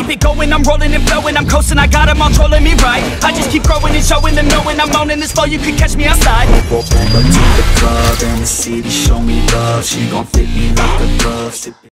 keep it going, I'm rolling and flowing, I'm coasting, I got them all trolling me right. I just keep growing and showing them, knowing I'm owning this flow, you can catch me outside. Walk on up to the club and the city show me love. She gon' fit me like a glove.